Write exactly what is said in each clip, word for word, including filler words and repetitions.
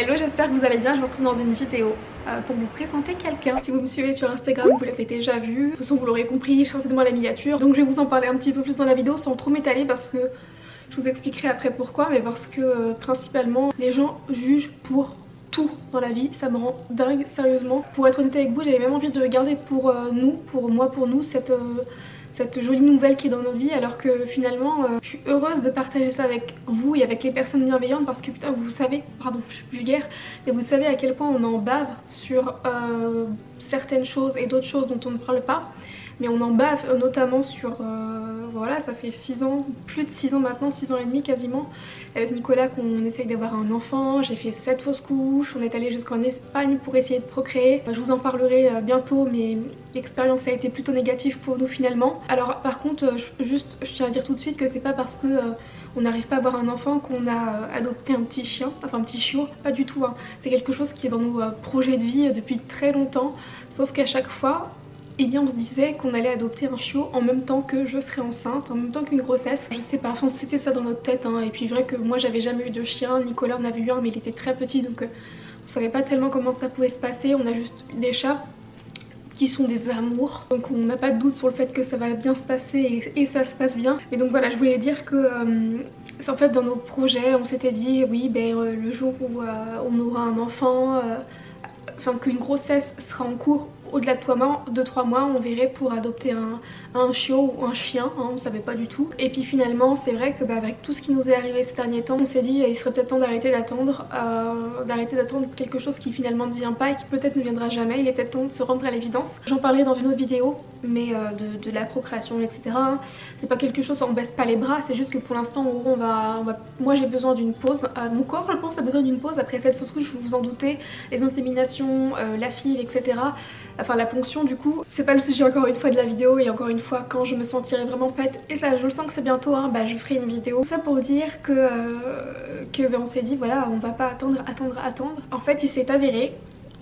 Hello, j'espère que vous allez bien, je vous retrouve dans une vidéo euh, pour vous présenter quelqu'un. Si vous me suivez sur Instagram, vous l'avez déjà vu. De toute façon vous l'aurez compris, certainement la miniature. Donc je vais vous en parler un petit peu plus dans la vidéo sans trop m'étaler parce que je vous expliquerai après pourquoi. Mais parce que euh, principalement les gens jugent pour tout dans la vie, ça me rend dingue, sérieusement. Pour être honnête avec vous, j'avais même envie de garder pour euh, nous, pour moi, pour nous, cette... Euh, cette jolie nouvelle qui est dans notre vie, alors que finalement euh, je suis heureuse de partager ça avec vous et avec les personnes bienveillantes parce que putain vous savez, pardon je suis vulgaire, mais vous savez à quel point on en bave sur euh, certaines choses et d'autres choses dont on ne parle pas, mais on en bave euh, notamment sur, euh, voilà ça fait six ans, plus de six ans maintenant, six ans et demi quasiment, avec Nicolas qu'on essaye d'avoir un enfant. J'ai fait sept fausses couches, on est allé jusqu'en Espagne pour essayer de procréer. Je vous en parlerai bientôt, mais l'expérience a été plutôt négative pour nous finalement. Alors par contre, juste je tiens à dire tout de suite que c'est pas parce que euh, on n'arrive pas à avoir un enfant qu'on a adopté un petit chien, enfin un petit chiot, pas du tout hein. C'est quelque chose qui est dans nos euh, projets de vie depuis très longtemps, sauf qu'à chaque fois et eh bien on se disait qu'on allait adopter un chiot en même temps que je serais enceinte, en même temps qu'une grossesse. Je sais pas, enfin c'était ça dans notre tête hein. Et puis vrai que moi j'avais jamais eu de chien, Nicolas en avait eu un mais il était très petit donc euh, on savait pas tellement comment ça pouvait se passer. On a juste eu des chats qui sont des amours, donc on n'a pas de doute sur le fait que ça va bien se passer et, et ça se passe bien. Et donc voilà, je voulais dire que euh, c'est en fait dans nos projets on s'était dit oui ben euh, le jour où euh, on aura un enfant, euh, enfin qu'une grossesse sera en cours au-delà de trois mois, on verrait pour adopter un, un chiot ou un chien, hein, on savait pas du tout. Et puis finalement c'est vrai que bah, avec tout ce qui nous est arrivé ces derniers temps, on s'est dit il serait peut-être temps d'arrêter d'attendre, euh, d'arrêter d'attendre quelque chose qui finalement ne vient pas et qui peut-être ne viendra jamais. Il est peut-être temps de se rendre à l'évidence. J'en parlerai dans une autre vidéo, mais euh, de, de la procréation et cetera. Hein. C'est pas quelque chose, on baisse pas les bras, c'est juste que pour l'instant on va, on va... moi j'ai besoin d'une pause. Euh, mon corps je pense a besoin d'une pause après cette fausse couche, vous vous en doutez, les inséminations, euh, la file, et cetera. Enfin la ponction du coup, c'est pas le sujet encore une fois de la vidéo et encore une fois quand je me sentirai vraiment prête, et ça je le sens que c'est bientôt, hein, bah je ferai une vidéo. Tout ça pour dire que, euh, que bah, on s'est dit voilà on va pas attendre, attendre, attendre. En fait il s'est avéré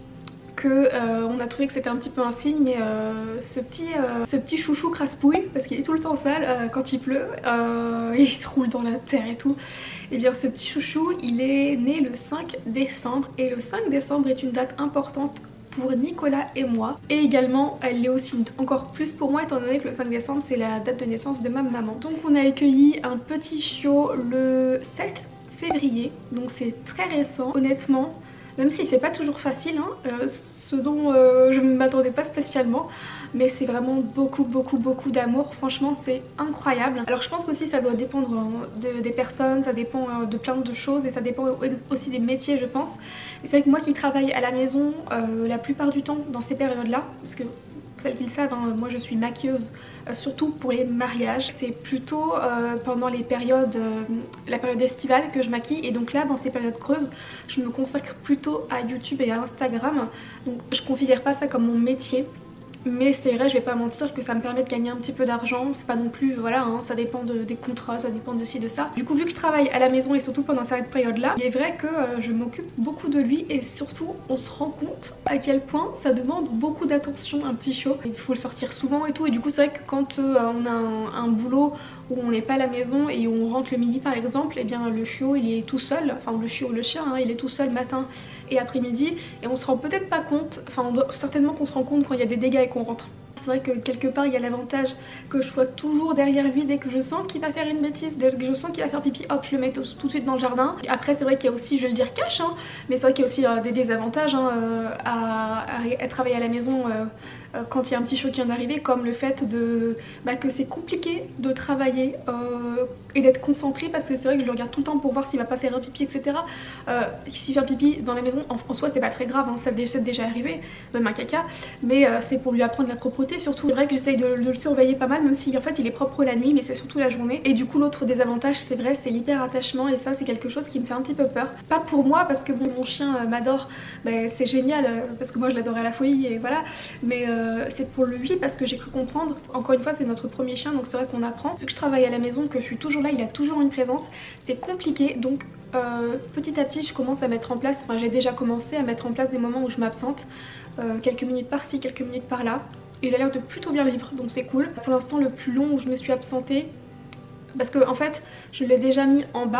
que euh, on a trouvé que c'était un petit peu un signe, mais euh, ce, petit, euh, ce petit chouchou crasse-pouille, parce qu'il est tout le temps sale euh, quand il pleut, euh, il se roule dans la terre et tout, et bien ce petit chouchou il est né le cinq décembre, et le cinq décembre est une date importante pour Nicolas et moi, et également elle l'est aussi encore plus pour moi étant donné que le cinq décembre c'est la date de naissance de ma maman. Donc on a accueilli un petit chiot le sept février, donc c'est très récent honnêtement, même si c'est pas toujours facile hein, euh, ce dont euh, je ne m'attendais pas spécialement, mais c'est vraiment beaucoup beaucoup beaucoup d'amour, franchement c'est incroyable. Alors je pense qu'aussi ça doit dépendre de, des personnes, ça dépend de plein de choses et ça dépend aussi des métiers je pense. Et c'est vrai que moi qui travaille à la maison euh, la plupart du temps dans ces périodes là, parce que celles qui le savent, hein, moi je suis maquilleuse euh, surtout pour les mariages. C'est plutôt euh, pendant les périodes, euh, la période estivale que je maquille, et donc là dans ces périodes creuses je me consacre plutôt à YouTube et à Instagram. Donc je considère pas ça comme mon métier. Mais c'est vrai, je vais pas mentir que ça me permet de gagner un petit peu d'argent, c'est pas non plus, voilà, hein, ça dépend de, des contrats, ça dépend de ci, de ça. Du coup vu que je travaille à la maison et surtout pendant cette période là, il est vrai que euh, je m'occupe beaucoup de lui et surtout on se rend compte à quel point ça demande beaucoup d'attention un petit chiot. Il faut le sortir souvent et tout, et du coup c'est vrai que quand euh, on a un, un boulot où on n'est pas à la maison et on rentre le midi par exemple, et eh bien le chiot il est tout seul, enfin le chiot, le chien, hein, il est tout seul matin et après-midi, et on se rend peut-être pas compte, enfin on doit, certainement qu'on se rend compte quand il y a des dégâts et qu'on rentre. C'est vrai que quelque part il y a l'avantage que je sois toujours derrière lui dès que je sens qu'il va faire une bêtise, dès que je sens qu'il va faire pipi, hop je le mets tout, tout de suite dans le jardin. Après c'est vrai qu'il y a aussi, je vais le dire cash, hein, mais c'est vrai qu'il y a aussi euh, des désavantages hein, euh, à, à, à travailler à la maison euh, euh, quand il y a un petit chiot qui vient d'arriver, comme le fait de bah, que c'est compliqué de travailler euh, et d'être concentré, parce que c'est vrai que je le regarde tout le temps pour voir s'il va pas faire un pipi, et cetera. Euh, s'il fait un pipi dans la maison, en, en soi c'est pas très grave, hein, ça c'est déjà arrivé, même un caca, mais euh, c'est pour lui apprendre la propreté surtout. C'est vrai que j'essaye de, de le surveiller pas mal, même si en fait il est propre la nuit, mais c'est surtout la journée. Et du coup l'autre désavantage c'est vrai, c'est l'hyper attachement, et ça c'est quelque chose qui me fait un petit peu peur. Pas pour moi parce que bon, mon chien euh, m'adore, bah, c'est génial euh, parce que moi je l'adore à la folie et voilà, mais euh, c'est pour lui parce que j'ai cru comprendre, encore une fois c'est notre premier chien donc c'est vrai qu'on apprend. Vu que je travaille à la maison, que je suis toujours là, il a toujours une présence, c'est compliqué, donc Euh, petit à petit je commence à mettre en place, enfin j'ai déjà commencé à mettre en place des moments où je m'absente, euh, quelques minutes par-ci, quelques minutes par-là. Il a l'air de plutôt bien vivre donc c'est cool. Pour l'instant le plus long où je me suis absentée, parce que en fait je l'ai déjà mis en bas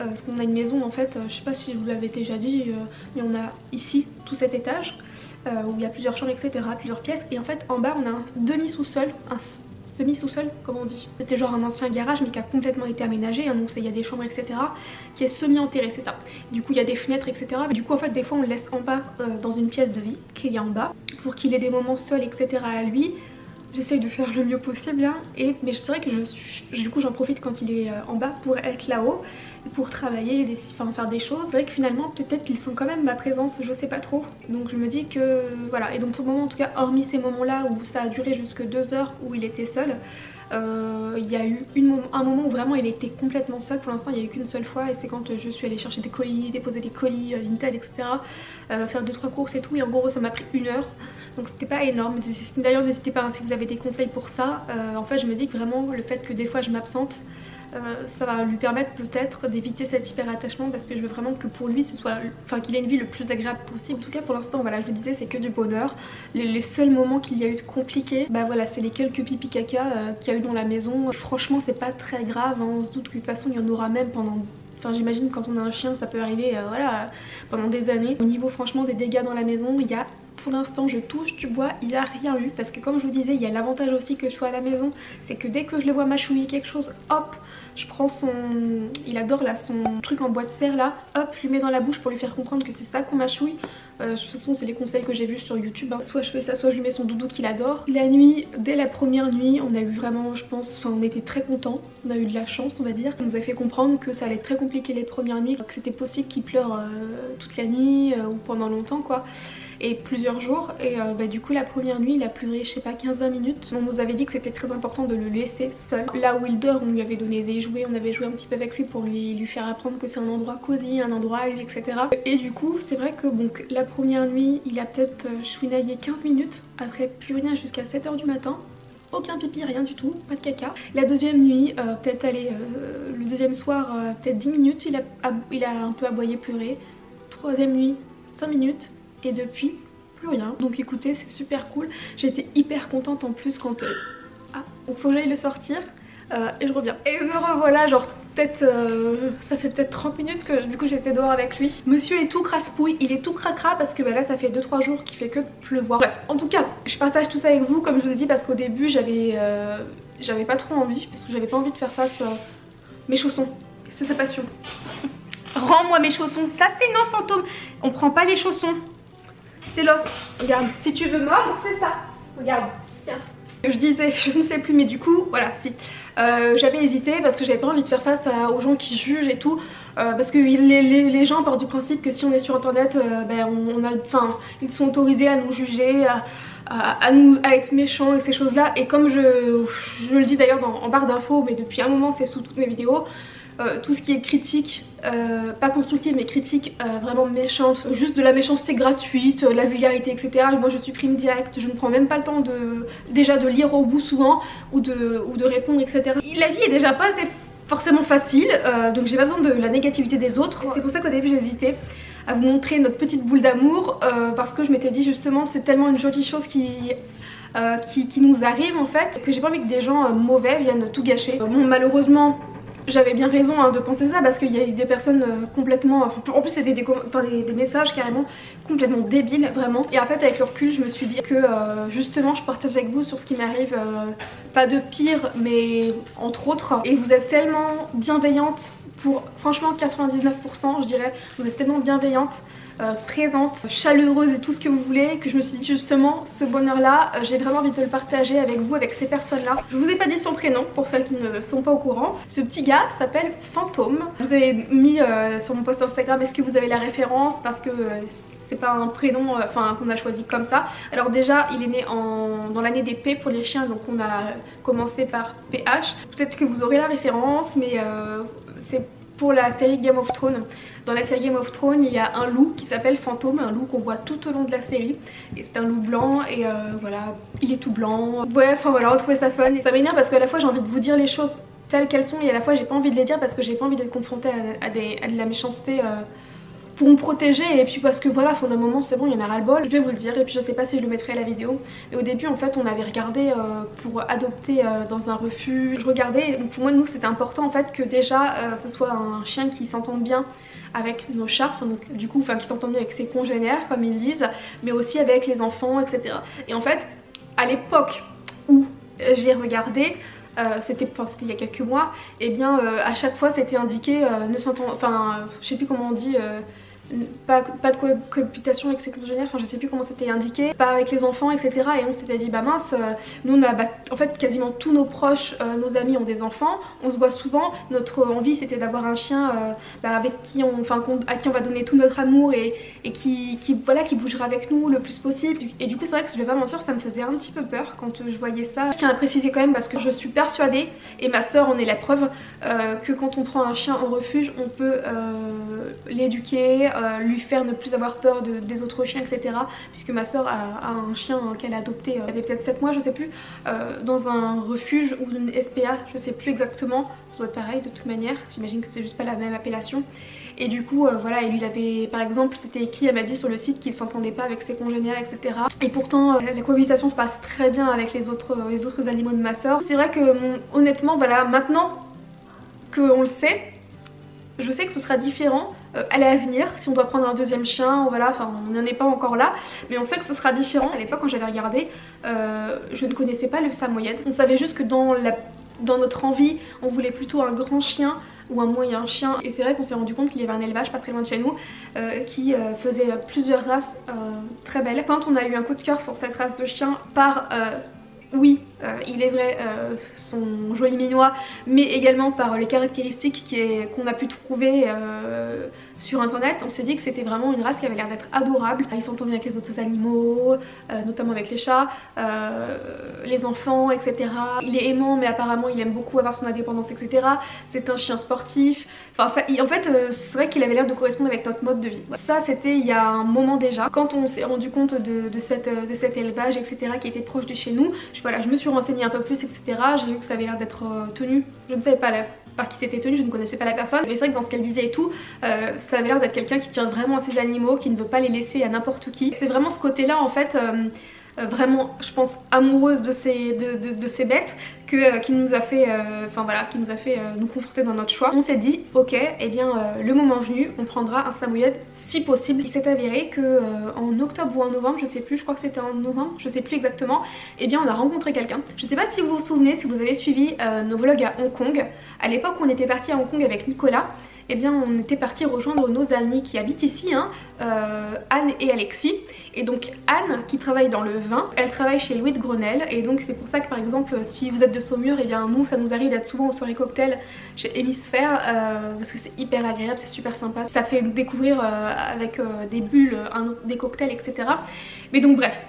euh, parce qu'on a une maison en fait, euh, je sais pas si je vous l'avais déjà dit, euh, mais on a ici tout cet étage euh, où il y a plusieurs chambres, et cetera, plusieurs pièces, et en fait en bas on a un demi sous-sol, un semi-sous-sol, comment on dit. C'était genre un ancien garage mais qui a complètement été aménagé, hein, donc il y a des chambres, et cetera, qui est semi-enterré, c'est ça. Du coup il y a des fenêtres, et cetera. Du coup en fait des fois on le laisse en bas euh, dans une pièce de vie qu'il y a en bas pour qu'il ait des moments seuls, et cetera à lui. J'essaye de faire le mieux possible hein, et, mais c'est vrai que je suis, du coup j'en profite quand il est euh, en bas pour être là-haut, pour travailler, des, enfin, faire des choses. C'est vrai que finalement peut-être qu'ils sont quand même ma présence, je sais pas trop. Donc je me dis que voilà, et donc pour le moment en tout cas, hormis ces moments là où ça a duré jusque deux heures où il était seul, euh, il y a eu une, un moment où vraiment il était complètement seul. Pour l'instant il n'y a eu qu'une seule fois, et c'est quand je suis allée chercher des colis, déposer des colis, euh, Vinted, et cetera, euh, faire deux trois courses et tout, et en gros ça m'a pris une heure. Donc c'était pas énorme. D'ailleurs n'hésitez pas hein, si vous avez des conseils pour ça. Euh, en fait je me dis que vraiment le fait que des fois je m'absente, Euh, ça va lui permettre peut-être d'éviter cet hyper attachement, parce que je veux vraiment que pour lui ce soit, enfin qu'il ait une vie le plus agréable possible. En tout cas pour l'instant voilà, je vous disais c'est que du bonheur. Les, les seuls moments qu'il y a eu de compliqués, bah voilà, c'est les quelques pipi caca euh, qu'il y a eu dans la maison. Franchement c'est pas très grave hein. On se doute que de toute façon il y en aura même pendant, enfin j'imagine quand on a un chien ça peut arriver euh, voilà, pendant des années. Au niveau franchement des dégâts dans la maison, il y a, pour l'instant je touche du bois, il a rien eu, parce que comme je vous disais il y a l'avantage aussi que je sois à la maison, c'est que dès que je le vois mâchouiller quelque chose, hop, je prends son, il adore là son truc en bois de serre là, hop je lui mets dans la bouche pour lui faire comprendre que c'est ça qu'on mâchouille. Euh, de toute façon c'est les conseils que j'ai vus sur YouTube hein. Soit je fais ça, soit je lui mets son doudou qu'il adore. La nuit, dès la première nuit on a eu vraiment, je pense, enfin on était très contents, on a eu de la chance on va dire. On nous a fait comprendre que ça allait être très compliqué les premières nuits, que c'était possible qu'il pleure euh, toute la nuit euh, ou pendant longtemps quoi, et plusieurs jours. Et euh, bah, du coup la première nuit il a pleuré je sais pas quinze vingt minutes. On nous avait dit que c'était très important de le laisser seul. Là où il dort on lui avait donné des jouets, on avait joué un petit peu avec lui pour lui, lui faire apprendre que c'est un endroit cosy, un endroit à lui, et cetera. Et du coup c'est vrai que bon, la première nuit il a peut-être euh, chouinaillé quinze minutes, après plus rien jusqu'à sept heures du matin. Aucun pipi, rien du tout, pas de caca. La deuxième nuit, euh, peut-être aller euh, le deuxième soir, euh, peut-être dix minutes, il a, il a un peu aboyé, pleuré. Troisième nuit, cinq minutes. Et depuis, plus rien. Donc écoutez, c'est super cool. J'ai été hyper contente en plus quand... Euh... Ah, donc faut que j'aille le sortir euh, et je reviens. Et me revoilà, genre peut-être... Euh... ça fait peut-être trente minutes que du coup j'étais dehors avec lui. Monsieur est tout crasse-pouille, il est tout cracra parce que bah, là ça fait deux trois jours qu'il fait que pleuvoir. Bref, en tout cas, je partage tout ça avec vous comme je vous ai dit, parce qu'au début j'avais euh... j'avais pas trop envie, parce que j'avais pas envie de faire face... Euh... Mes chaussons, c'est sa passion. Rends-moi mes chaussons, ça c'est non fantôme. On prend pas les chaussons. C'est l'os, regarde, si tu veux mordre, c'est ça, regarde, tiens. Je disais, je ne sais plus, mais du coup, voilà, si. Euh, j'avais hésité parce que j'avais pas envie de faire face à, aux gens qui jugent et tout. Euh, parce que les, les, les gens partent du principe que si on est sur internet, euh, ben on, on a, enfin, ils sont autorisés à nous juger, à, à, à, nous, à être méchants et ces choses-là. Et comme je, je le dis d'ailleurs en barre d'infos, mais depuis un moment c'est sous toutes mes vidéos, Euh, tout ce qui est critique, euh, pas constructive mais critique, euh, vraiment méchante, juste de la méchanceté gratuite, euh, la vulgarité, et cetera. Moi je supprime direct, je ne prends même pas le temps de déjà de lire au bout souvent ou de, ou de répondre, et cetera. La vie est déjà pas assez forcément facile, euh, donc j'ai pas besoin de la négativité des autres. C'est pour ça qu'au début j'hésitais à vous montrer notre petite boule d'amour, euh, parce que je m'étais dit justement c'est tellement une jolie chose qui... Euh, qui, qui nous arrive en fait, que j'ai pas envie que des gens euh, mauvais viennent tout gâcher. Euh, bon malheureusement j'avais bien raison hein, de penser ça, parce qu'il y a des personnes euh, complètement... Enfin, en plus c'était des, des, des messages carrément complètement débiles vraiment. Et en fait avec le recul je me suis dit que euh, justement je partage avec vous sur ce qui m'arrive, euh, pas de pire mais entre autres. Et vous êtes tellement bienveillante pour franchement quatre-vingt-dix-neuf pour cent je dirais, vous êtes tellement bienveillante, Euh, présente, chaleureuse et tout ce que vous voulez, que je me suis dit justement ce bonheur là euh, j'ai vraiment envie de le partager avec vous, avec ces personnes là. Je vous ai pas dit son prénom pour celles qui ne sont pas au courant. Ce petit gars s'appelle Fantôme. Je vous avez mis euh, sur mon post Instagram, est-ce que vous avez la référence, parce que euh, c'est pas un prénom enfin euh, qu'on a choisi comme ça. Alors déjà il est né en... dans l'année des P pour les chiens, donc on a commencé par P H. Peut-être que vous aurez la référence, mais euh, c'est pour la série Game of Thrones. Dans la série Game of Thrones il y a un loup qui s'appelle Fantôme, un loup qu'on voit tout au long de la série, et c'est un loup blanc et euh, voilà, il est tout blanc. Ouais, enfin voilà, on trouvait ça fun et ça m'énerve parce qu'à la fois j'ai envie de vous dire les choses telles qu'elles sont et à la fois j'ai pas envie de les dire parce que j'ai pas envie d'être confrontée à, à, des, à de la méchanceté euh, pour me protéger et puis parce que voilà, fond d'un moment c'est bon, il y en a ras le bol, je vais vous le dire. Et puis je sais pas si je le mettrai à la vidéo, mais au début en fait on avait regardé euh, pour adopter euh, dans un refuge. Je regardais, donc pour moi nous c'était important en fait que déjà euh, ce soit un chien qui s'entende bien avec nos chats, donc du coup enfin qui s'entende bien avec ses congénères comme ils disent, mais aussi avec les enfants, etc. Et en fait à l'époque où j'ai regardé, Euh, c'était il y a quelques mois, et bien euh, à chaque fois c'était indiqué euh, ne s'entend, enfin euh, je sais plus comment on dit, euh, pas, pas de co cohabitation avec ses congénères, enfin je sais plus comment c'était indiqué, pas avec les enfants, etc. Et on s'était dit bah mince, euh, nous on a bah, en fait quasiment tous nos proches, euh, nos amis ont des enfants, on se voit souvent, notre envie c'était d'avoir un chien euh, bah, avec qui on, enfin à qui on va donner tout notre amour et, et qui, qui voilà qui bougera avec nous le plus possible. Et du coup c'est vrai que je vais pas mentir, ça me faisait un petit peu peur quand je voyais ça. Je tiens à préciser quand même parce que je suis persuadée, et ma soeur en est la preuve, euh, que quand on prend un chien en refuge on peut euh, l'éduquer, euh, lui faire ne plus avoir peur de, des autres chiens, etc. Puisque ma soeur a, a un chien qu'elle a adopté, elle avait peut-être sept mois je sais plus, euh, dans un refuge ou une S P A, je sais plus exactement, ça doit être pareil de toute manière, j'imagine que c'est juste pas la même appellation. Et du coup euh, voilà, et lui il avait par exemple, c'était écrit, elle m'a dit sur le site qu'il s'entendait pas avec ses congénères, etc. Et pourtant euh, la cohabitation se passe très bien avec les autres, euh, les autres animaux de ma soeur. C'est vrai que mon, honnêtement voilà, maintenant qu'on le sait, je sais que ce sera différent euh, à l'avenir si on doit prendre un deuxième chien, voilà, enfin on n'en est pas encore là, mais on sait que ce sera différent. À l'époque quand j'avais regardé, euh, je ne connaissais pas le samoyed, on savait juste que dans, la, dans notre envie on voulait plutôt un grand chien ou un moyen chien, et c'est vrai qu'on s'est rendu compte qu'il y avait un élevage pas très loin de chez nous euh, qui euh, faisait plusieurs races euh, très belles. Quand on a eu un coup de cœur sur cette race de chien par euh, oui, euh, il est vrai, euh, son joli minois, mais également par les caractéristiques qu'on a pu trouver euh, sur internet, on s'est dit que c'était vraiment une race qui avait l'air d'être adorable. Il s'entend bien avec les autres animaux, euh, notamment avec les chats, euh, les enfants, et cetera. Il est aimant, mais apparemment il aime beaucoup avoir son indépendance, et cetera. C'est un chien sportif. Enfin, ça, il, en fait, euh, c'est vrai qu'il avait l'air de correspondre avec notre mode de vie. Ça, c'était il y a un moment déjà. Quand on s'est rendu compte de, de, cette, de cet élevage, et cetera, qui était proche de chez nous, je, voilà, je me suis renseignée un peu plus, et cetera. J'ai vu que ça avait l'air d'être euh, tenu. Je ne savais pas la, par qui c'était tenu, je ne connaissais pas la personne. Mais c'est vrai que dans ce qu'elle disait et tout, euh, ça avait l'air d'être quelqu'un qui tient vraiment à ses animaux, qui ne veut pas les laisser à n'importe qui. C'est vraiment ce côté-là, en fait, euh, euh, vraiment, je pense, amoureuse de ces, de, de, de ces bêtes, que, euh, qui nous a fait, euh, enfin voilà, qui nous a fait euh, nous conforter dans notre choix. On s'est dit, ok, et eh bien euh, le moment venu, on prendra un samoyed si possible. Il s'est avéré que euh, en octobre ou en novembre, je sais plus, je crois que c'était en novembre, je sais plus exactement, et eh bien on a rencontré quelqu'un. Je sais pas si vous vous souvenez, si vous avez suivi euh, nos vlogs à Hong Kong. À l'époque où on était parti à Hong Kong avec Nicolas, eh bien on était parti rejoindre nos amis qui habitent ici, hein, euh, Anne et Alexis. Et donc Anne qui travaille dans le vin, elle travaille chez Louis de Grenelle, et donc c'est pour ça que par exemple si vous êtes de Saumur, et eh bien nous ça nous arrive d'être souvent aux soirées cocktail chez Hémisphère, euh, parce que c'est hyper agréable, c'est super sympa, ça fait découvrir euh, avec euh, des bulles, un, des cocktails, et cetera. Mais donc bref,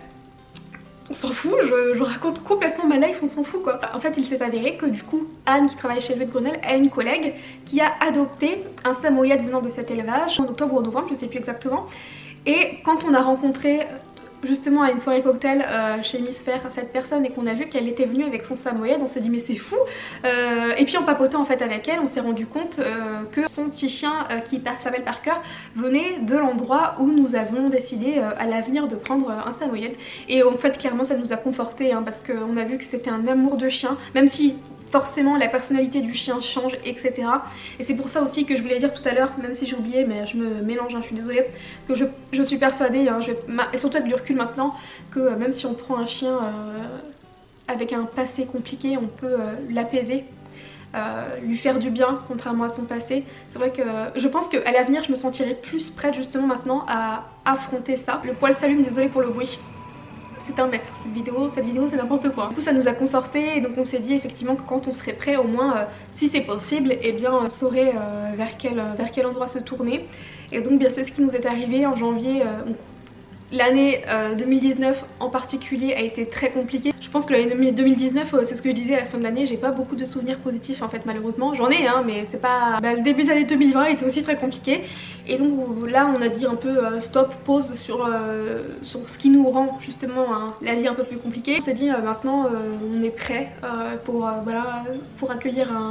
on s'en fout, je, je raconte complètement ma life, on s'en fout quoi. En fait il s'est avéré que du coup Anne qui travaille chez Louis de Grenelle a une collègue qui a adopté un samoyed venant de cet élevage en octobre ou en novembre, je sais plus exactement. Et quand on a rencontré justement à une soirée cocktail euh, chez Hémisphère cette personne et qu'on a vu qu'elle était venue avec son samoyed, on s'est dit mais c'est fou. euh, Et puis en papotant en fait avec elle, on s'est rendu compte euh, que son petit chien euh, qui s'appelle Parker venait de l'endroit où nous avions décidé euh, à l'avenir de prendre euh, un samoyed. Et en fait clairement ça nous a conforté, hein, parce qu'on a vu que c'était un amour de chien, même si forcément la personnalité du chien change, et cetera. Et c'est pour ça aussi que je voulais dire tout à l'heure, même si j'ai oublié, mais je me mélange, hein, je suis désolée, que je, je suis persuadée, hein, je, et surtout avec du recul maintenant, que euh, même si on prend un chien euh, avec un passé compliqué, on peut euh, l'apaiser, euh, lui faire du bien contrairement à son passé. C'est vrai que euh, je pense qu'à l'avenir je me sentirai plus prête justement maintenant à affronter ça. Le poil s'allume, désolée pour le bruit. C'est un mess cette vidéo, cette vidéo c'est n'importe quoi. Du coup ça nous a conforté, et donc on s'est dit effectivement que quand on serait prêt, au moins euh, si c'est possible, et eh bien on saurait euh, vers, quel, vers quel endroit se tourner. Et donc bien c'est ce qui nous est arrivé en janvier. Euh, L'année euh, deux mille dix-neuf en particulier a été très compliquée. Je pense que l'année deux mille dix-neuf, euh, c'est ce que je disais à la fin de l'année, j'ai pas beaucoup de souvenirs positifs en fait malheureusement. J'en ai hein, mais c'est pas... Bah, le début de l'année deux mille vingt était aussi très compliqué. Et donc là on a dit un peu euh, stop, pause sur, euh, sur ce qui nous rend justement hein, la vie un peu plus compliquée. On s'est dit euh, maintenant euh, on est prêt euh, pour, euh, voilà, pour accueillir un...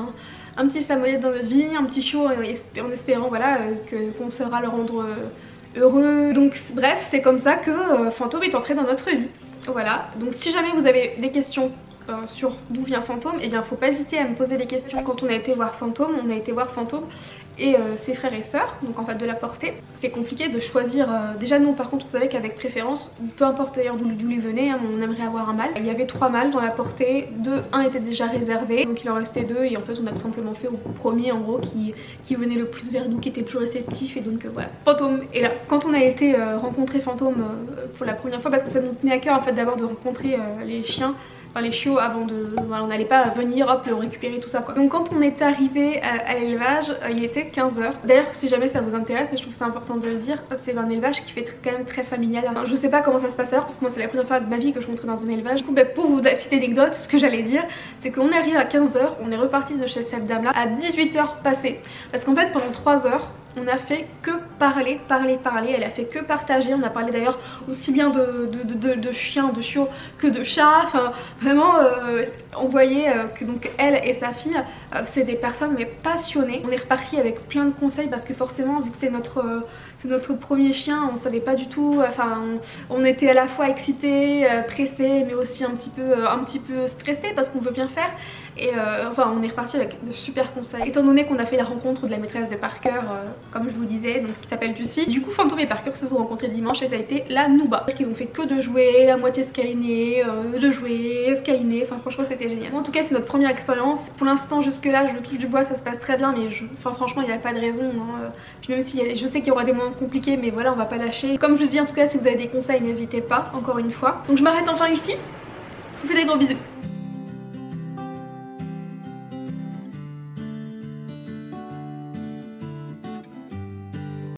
un petit samoyède dans notre vie, un petit chiot en espérant voilà que qu'on saura le rendre heureux. Donc bref, c'est comme ça que euh, Fantôme est entré dans notre vie. Voilà, donc si jamais vous avez des questions euh, sur d'où vient Fantôme, et eh bien faut pas hésiter à me poser des questions. Quand on a été voir Fantôme, on a été voir Fantôme et euh, ses frères et sœurs, donc en fait de la portée. C'est compliqué de choisir, euh, déjà nous par contre vous savez qu'avec préférence, peu importe d'ailleurs d'où il venait, hein, on aimerait avoir un mâle. Il y avait trois mâles dans la portée, deux, un était déjà réservé, donc il en restait deux et en fait on a tout simplement fait au premier en gros qui, qui venait le plus vers nous, qui était plus réceptif et donc euh, voilà. Fantôme est là. Quand on a été euh, rencontrer Fantôme euh, pour la première fois, parce que ça nous tenait à cœur en fait d'abord de rencontrer euh, les chiens, enfin les chiots avant de... Voilà, on n'allait pas venir hop le récupérer tout ça quoi. Donc quand on est arrivé à, à l'élevage, euh, il était quinze heures. D'ailleurs si jamais ça vous intéresse, mais je trouve c'est important de le dire, c'est un élevage qui fait quand même très familial. Enfin, je sais pas comment ça se passe d'ailleurs parce que moi c'est la première fois de ma vie que je rentrais dans un élevage. Du coup bah, pour vous, la petite anecdote, ce que j'allais dire c'est qu'on est arrivé à quinze heures, on est reparti de chez cette dame là à dix-huit heures passées. Parce qu'en fait pendant trois heures on a fait que parler, parler, parler, elle a fait que partager, on a parlé d'ailleurs aussi bien de, de, de, de, de chiens, de chiots que de chats, enfin vraiment euh, on voyait euh, que donc elle et sa fille euh, c'est des personnes mais passionnées. On est reparti avec plein de conseils parce que forcément vu que c'est notre, euh, c'est notre premier chien, on savait pas du tout, enfin on, on était à la fois excités, euh, pressés mais aussi un petit peu, euh, un petit peu stressés parce qu'on veut bien faire. Et euh, enfin on est reparti avec de super conseils. Étant donné qu'on a fait la rencontre de la maîtresse de Parker, euh, comme je vous disais, donc qui s'appelle Lucie. Du coup Fantôme et Parker se sont rencontrés dimanche et ça a été la nouba. Ils ont fait que de jouer, la moitié scaliné, euh, de jouer, scaliné, enfin franchement c'était génial. En tout cas c'est notre première expérience. Pour l'instant jusque là je touche du bois, ça se passe très bien mais je... enfin, franchement il n'y a pas de raison. Hein. Puis même si a... je sais qu'il y aura des moments compliqués mais voilà on va pas lâcher. Comme je vous dis en tout cas si vous avez des conseils n'hésitez pas encore une fois. Donc je m'arrête enfin ici. Je vous fais des gros bisous.